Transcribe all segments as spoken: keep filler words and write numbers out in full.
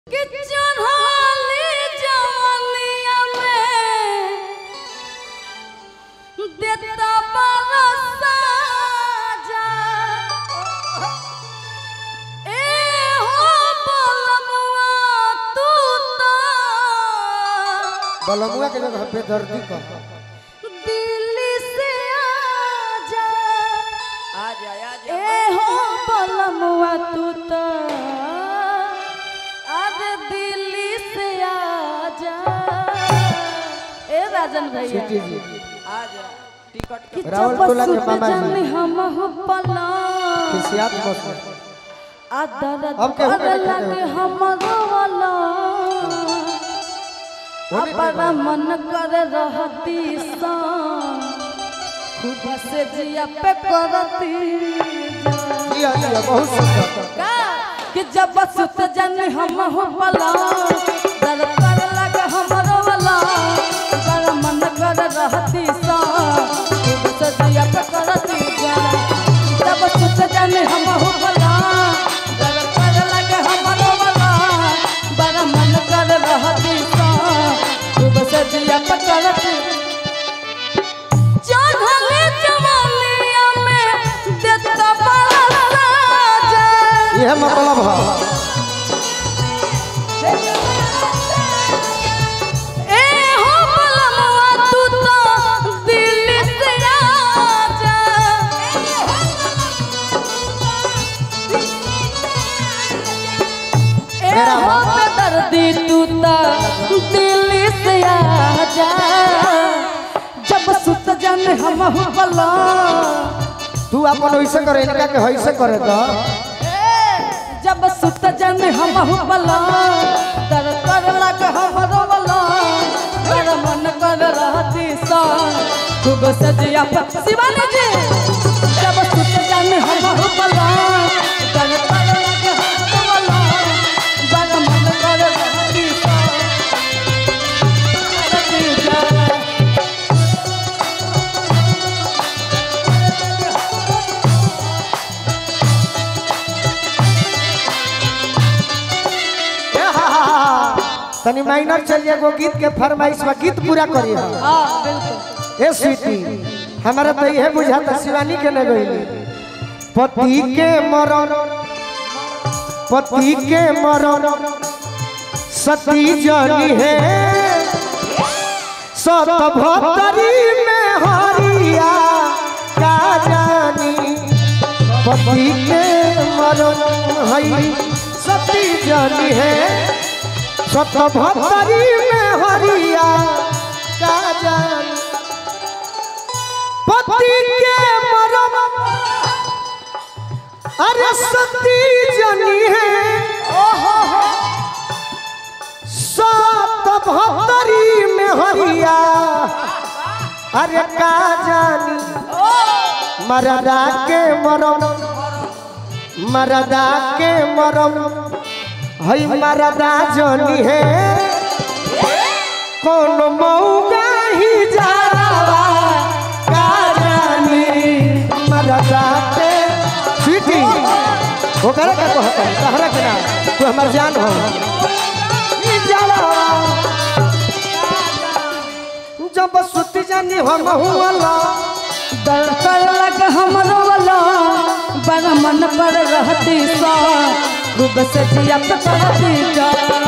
बलमुआ के जगह पे दर्दी का दिल्ली से आजा आजा आजा ए हो बलमुआ तू तो अरे दिल्ली से आजा ए राजन भैया आजा टिकट रावल टोला के मामा जी हम हो पला खिसियात बस अदर अब के अदर लगे हमरो वाला अपना मन कर रहती सा खूब से जिया पे करती जिया जिया बहुत सुंदर का कि जब सुत जन हम हो पला दर कर लगे हमरो वाला बड़ा मन कर रहती सा खूब से जिया पे करती जब सुत जन हम हो पला दर कर लगे हमरो वाला बड़ा मन कर रहती सा जिया पकड़ती चढ़ले जवानिया में देता बड़ा राजा ये मतलब है ए हो बलमुआ तू तो दिल्ली से आजा ए हो दर्दी तू तो दिल्ली से आजा जब सुत जन हम हो बला तू अपन वैसे करे इनका के वैसे करे तो जब सुत जन हम हो बला कर कर लग हमरो बला कर मन कर रहती सा खूब सजिया शिवानी जी जब सुत जन हम हो बला कर कर लग हमरो बला कर मन कर रहती सा तनी माइनर चल जाए वो गीत के फरमाइश में गीत पूरा करिए हां बिल्कुल ए स्वीटी हमारा तो यह बुझाता शिवानी के न गई पति के मरण पति के मरण सती जनी है सत भतरी में हरिया का जानी पति के मरण है सती जनी है सत भतरी में हरिया का जानी पति के मरण अरे सती जनी है सत भतरी में हरिया अरे का जानी मरदा के मरम मरदा के मरम हई मरदा जनी है कौन मऊगा ही जावा का जानी मरदा के स्वीटी वो करे का कहता है कहरा के ना तू हमार जान हो ई जावा जब सुत जानी हम हुआला दर कर लग हमरो वाला बड़ा मन कर रहती सा खूब से जिया पे करती जा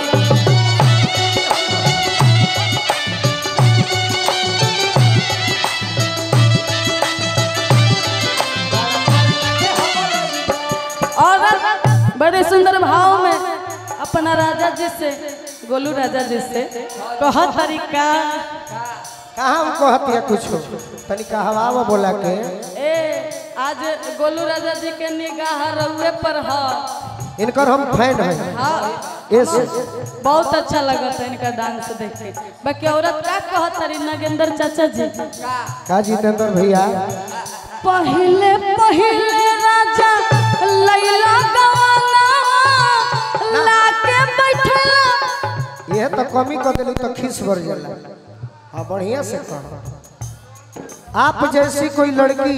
और बड़े सुंदर भाव में अपना राजा जी से गोलू राजा जी से कह तरीका कहाँ हम कहती है कुछ तनिका हवा बोला के ए आज गोलू राजा जी के निगाह रउए पर है इनकर हम फैन हैं हाँ यस बहुत अच्छा लगा था इनका डांस देख के बाकी औरत का कहत रही नगेंद्र चाचा जी का जितेंद्र भैया पहले पहले राजा लैला गवाना लाके बैठला ये तो कमी कर दिली तो खीस भर जाला हाँ बढ़िया से कह आप जैसी कोई लड़की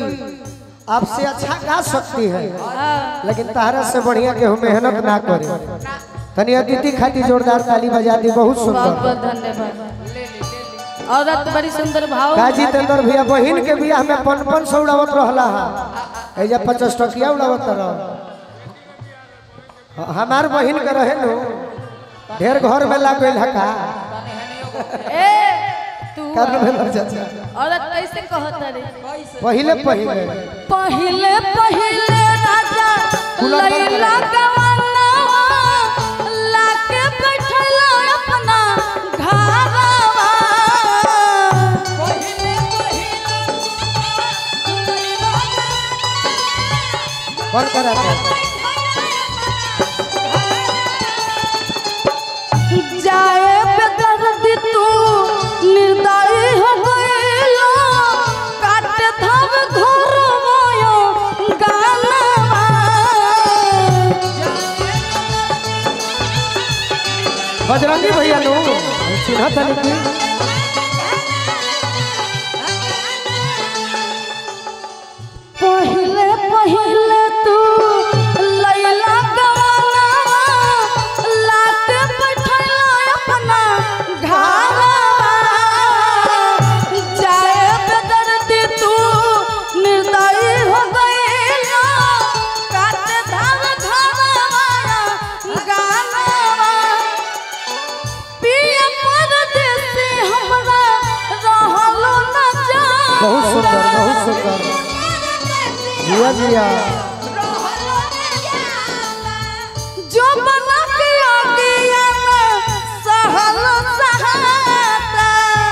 आपसे अच्छा गा सकती है लेकिन तारा से बढ़िया के हम मेहनत ना करे तनी अदिति खाती जोरदार ताली बजा दी, बहुत बहुत सुंदर। बहुत धन्यवाद। औरत बड़ी सुंदर भाव काजी तेंदर भैया बहिन के बियाह में पन पन सौ उड़ावत रहला हा, एजा पचास टकिया उड़ावत रह। हमार बहिन के रहे नु ढेर घर में लाग गइल हका। ए तू कर में चाचा औरत कैसे कहत रे? पहिले पहिले पहिले पहिले राजा लैला गवाना लाके बैठला अपना घरवा। पहिले कौन करा जाए बेदर्दी तू निर्दयी हो गइलो काटे धब घर मोयो गानवा। बजरंगी भैया नु चिन्हा तनी की पहिले पहिले तू लैला गवाना लाके बैठला अपना घरवा। जाए बेदर्दी तू निर्दयी हो गइलो काटे धब घरवा गानवा। पिया परदेसी हमरा रहलो न जा। बहुत सुंदर, बहुत सुंदर। जिया जिया जो बना के आगिया में सहल सहाता।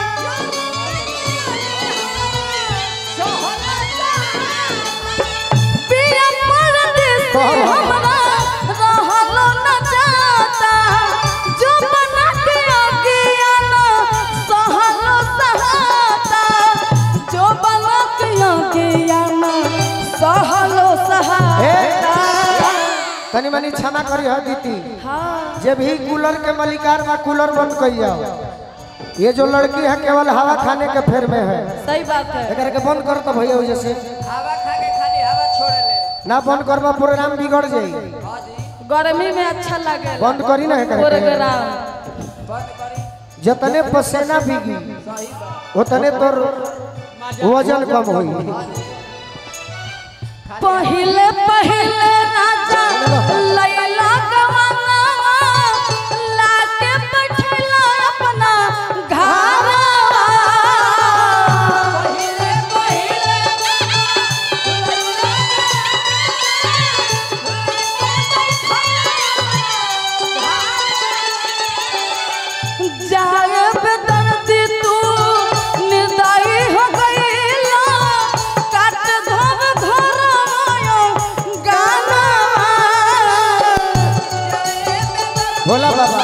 पिया परदेसी हमरा रहलो न जाता। जो बना के आगिया में सहल सहाता। जो बना के आगिया में सहलो सहाता। तनी मनी क्षमा करी हो दीदी। हाँ जे भी कूलर के मलिकार बा कूलर बंद कर जाओ। ये जो लड़की है केवल हवा खाने के फेर में है, सही बात है। एकर के बंद कर तो भैया वजह से हवा खा के खाली हवा छोड़े ले। ना बंद करबा प्रोग्राम बिगड़ जाई। हाँ जी गर्मी में अच्छा लगे बंद करी ना एकर के। प्रोग्राम बंद करी। जतने पसीना भीगी सही बात। उतने तोर वजन कम होई। पहिले पहिले राजा लैला गवाना लाके बैठला अपना घरवा। पहिले पहिले जाए बेदर्दी तू निर्दयी हो गइलो काट धब घर मोयो गानवा। भोला बाबा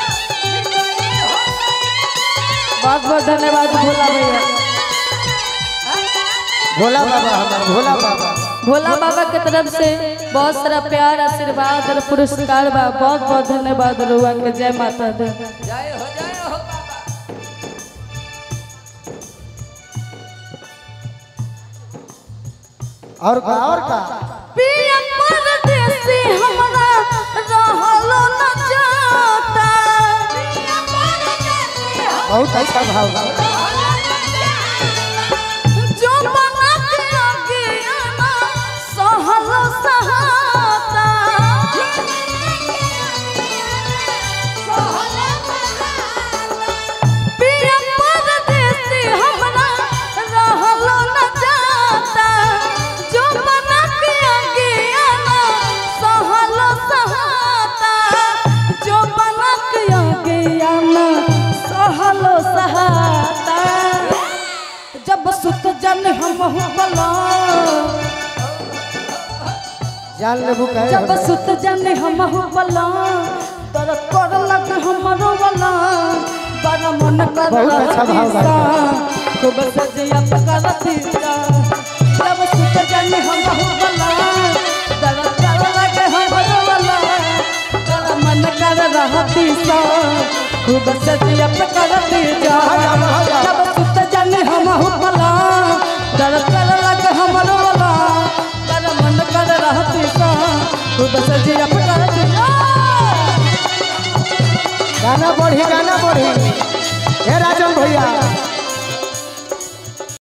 बहुत बहुत धन्यवाद भोला भैया। भोला बाबा हमार भोला बाबा भोला बाबा के तरफ से बहुत सारा प्यार आशीर्वाद और पुरस्कार बा। बहुत बहुत धन्यवाद रुआ के। जय माता दी। जय हो जय हो बाबा। और का और का पिया परदेसी हमरा रहलो न जाता। पिया परदेसी बहुत अच्छा भाव बा। जो बना के आगिया ना सहल सहाता। पिया परदेसी हमरा रहलो न जाता। जो बना के आगिया ना सहल सहाता। जो बना के आगिया ना सहल सहाता। जब सुत जन हम बला जान लेबू कहे जब सुत जन हम बला तर कर लग हमरो वाला बड़ा मन कर बहुत अच्छा भाव बा। खूब सजिया पकड़ती जब सुत जन हम बला तर कर लग हमरो वाला बड़ा मन कर रहती सा। खूब सजिया पकड़ती जब सुत जन हम बला तर कर लग हमरो वाला बड़ा मन कर रहती सा। खूब सजिया पकड़ती गाना बढ़ी गाना बढ़ी